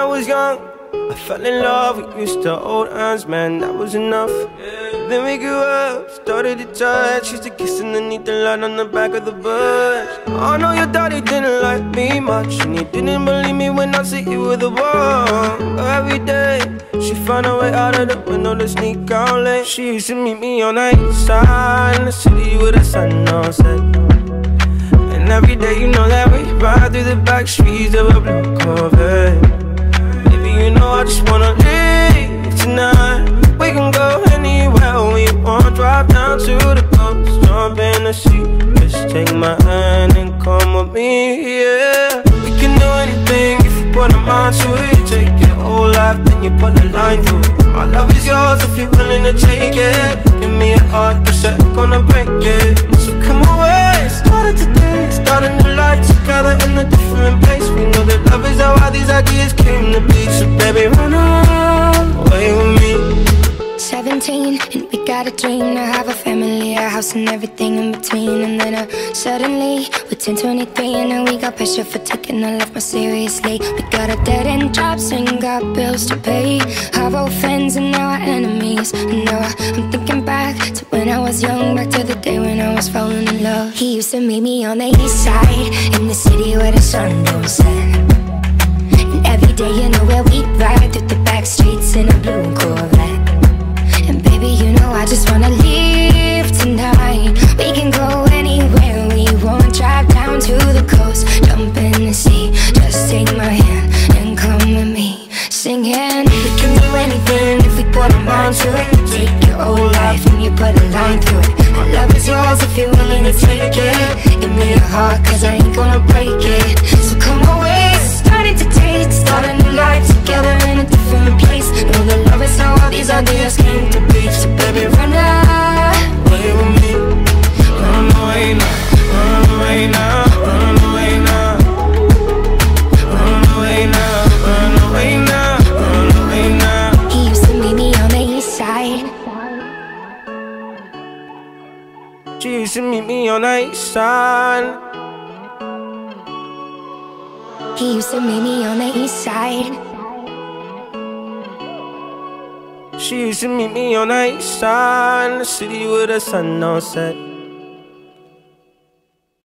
was young, I fell in love, we used to hold hands, man, that was enough. Then we grew up, started to touch, used to kiss underneath the light on the back of the bus. I know your daddy didn't like me much, and he didn't believe me when I said you were the one. But every day, she found a way out of the window to sneak out late. She used to meet me on the Eastside, in the city with the sun on set. And every day, you know that we ride through the back streets of a blue Corvette. Baby, you know I just wanna leave tonight. We can go anywhere we want, drive down to the coast, jump in the sea. Just take my hand and come with me, yeah. We can do anything if you put a mind to it. Take your whole life, then you put a line through it. My love is yours if you're willing to take it. Give me a heart, cause I'm gonna break it. So come away, started today, starting the life together in a different place. We know that love is how all these ideas came to be. So baby, run away with me. 17, and we got a dream to have a family, a house and everything in between. And then suddenly, we're 10, 23, and now we got pressure for taking our life more seriously. We got a dead-end jobs and got bills to pay. Our old friends and now our enemies. And now I'm thinking back to when I was young, back to the day when I was falling in love. He used to meet me on the east side, in the city where the sun don't set. And every day, you know where we ride through the back streets in a blue Corvette. And baby, you know I just wanna leave tonight. We can go anywhere we want, drive down to the coast, jump in the sea. Just take my hand and come with me, singing. We can do anything if we put our mind to it. Take your whole life and you put a line through it. My love is yours if you're willing to take it. Give me your heart, cause I ain't gonna break it. So come away, starting to taste, start a new life together in a different place. Know that love is how all these ideas came to be. So baby, run away with me. Run away now, run away now, run away now. Run away now, run away now, run away now. He used to meet me on the east side. She used to meet me on the east side. He used to meet me on the east side. She used to meet me on the east side, in the city with the sun on set.